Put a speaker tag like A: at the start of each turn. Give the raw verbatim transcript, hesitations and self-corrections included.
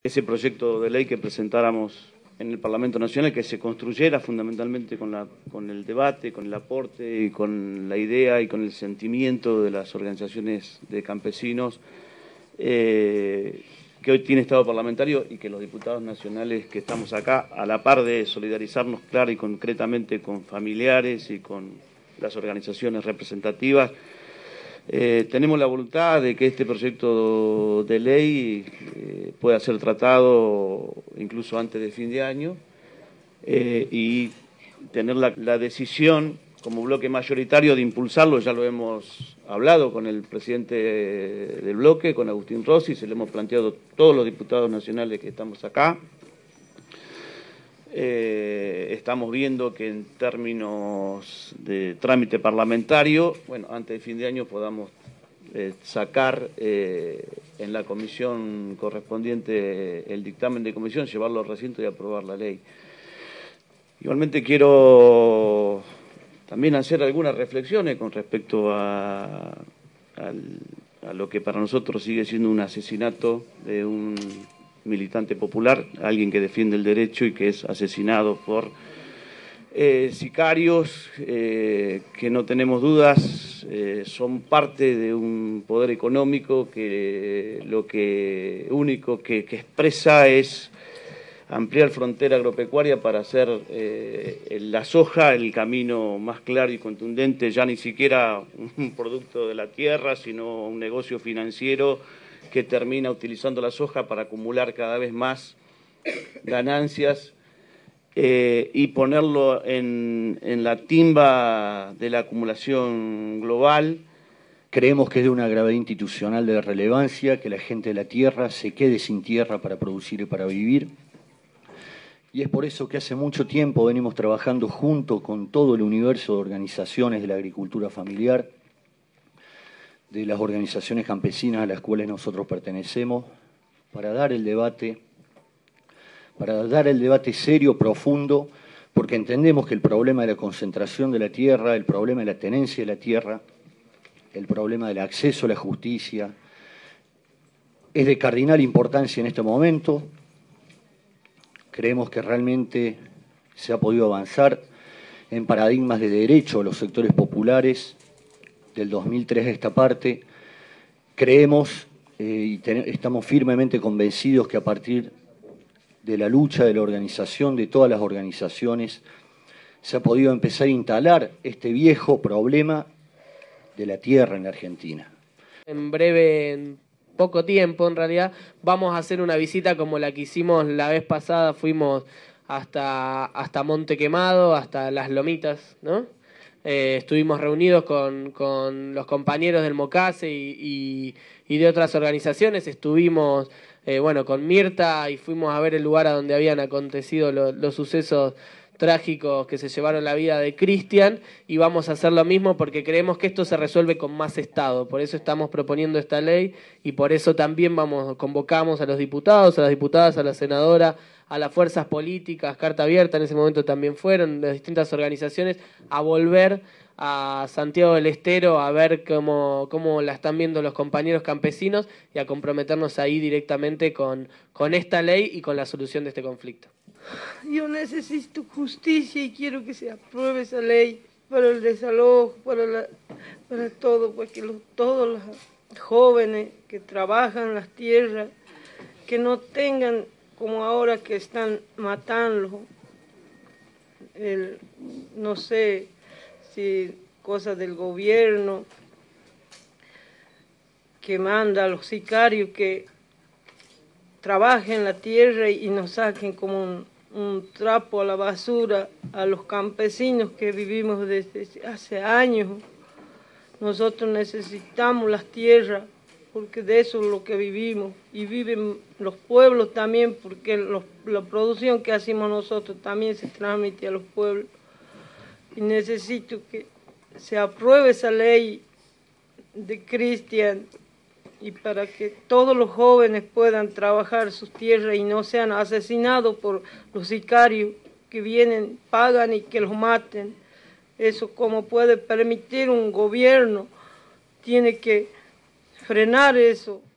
A: ese proyecto de ley que presentáramos en el Parlamento Nacional, que se construyera fundamentalmente con, la, con el debate, con el aporte y con la idea y con el sentimiento de las organizaciones de campesinos, eh, que hoy tiene estado parlamentario y que los diputados nacionales que estamos acá, a la par de solidarizarnos clara y concretamente con familiares y con las organizaciones representativas, Eh, tenemos la voluntad de que este proyecto de ley eh, pueda ser tratado incluso antes de fin de año eh, y tener la, la decisión como bloque mayoritario de impulsarlo. Ya lo hemos hablado con el presidente del bloque, con Agustín Rossi, se lo hemos planteado a todos los diputados nacionales que estamos acá. Eh, estamos viendo que en términos de trámite parlamentario, bueno, antes de fin de año podamos eh, sacar eh, en la comisión correspondiente el dictamen de comisión, llevarlo al recinto y aprobar la ley. Igualmente quiero también hacer algunas reflexiones con respecto a, a, a lo que para nosotros sigue siendo un asesinato de un militante popular, alguien que defiende el derecho y que es asesinado por eh, sicarios eh, que no tenemos dudas eh, son parte de un poder económico que lo que único que, que expresa es ampliar frontera agropecuaria para hacer eh, la soja el camino más claro y contundente, ya ni siquiera un producto de la tierra, sino un negocio financiero que termina utilizando la soja para acumular cada vez más ganancias eh, y ponerlo en, en la timba de la acumulación global.
B: Creemos que es de una gravedad institucional de relevancia que la gente de la tierra se quede sin tierra para producir y para vivir. Y es por eso que hace mucho tiempo venimos trabajando junto con todo el universo de organizaciones de la agricultura familiar, de las organizaciones campesinas a las cuales nosotros pertenecemos, para dar el debate, para dar el debate serio, profundo, porque entendemos que el problema de la concentración de la tierra, el problema de la tenencia de la tierra, el problema del acceso a la justicia, es de cardinal importancia en este momento. Creemos que realmente se ha podido avanzar en paradigmas de derecho a los sectores populares del dos mil tres a esta parte. Creemos eh, y ten, estamos firmemente convencidos que a partir de la lucha de la organización, de todas las organizaciones, se ha podido empezar a instalar este viejo problema de la tierra en la Argentina.
C: En breve, en poco tiempo en realidad, vamos a hacer una visita como la que hicimos la vez pasada, fuimos hasta, hasta Monte Quemado, hasta Las Lomitas, ¿no? Eh, estuvimos reunidos con, con los compañeros del MOCASE y, y, y de otras organizaciones, estuvimos eh, bueno, con Mirta y fuimos a ver el lugar a donde habían acontecido lo, los sucesos trágicos que se llevaron la vida de Cristian, y vamos a hacer lo mismo porque creemos que esto se resuelve con más Estado. Por eso estamos proponiendo esta ley y por eso también vamos convocamos a los diputados, a las diputadas, a la senadora, a las fuerzas políticas, carta abierta en ese momento también fueron, las distintas organizaciones, a volver a Santiago del Estero a ver cómo, cómo la están viendo los compañeros campesinos y a comprometernos ahí directamente con, con esta ley y con la solución de este conflicto.
D: Yo necesito justicia y quiero que se apruebe esa ley para el desalojo, para, la, para todo, porque los, todos los jóvenes que trabajan las tierras, que no tengan como ahora que están matando, el, no sé si cosas del gobierno que manda a los sicarios que trabajen la tierra y nos saquen como un, un trapo a la basura a los campesinos que vivimos desde hace años. Nosotros necesitamos las tierras porque de eso es lo que vivimos, y viven los pueblos también porque los, la producción que hacemos nosotros también se transmite a los pueblos. Y necesito que se apruebe esa ley de Cristian y para que todos los jóvenes puedan trabajar sus tierras y no sean asesinados por los sicarios que vienen, pagan y que los maten. Eso como puede permitir un gobierno, tiene que frenar eso.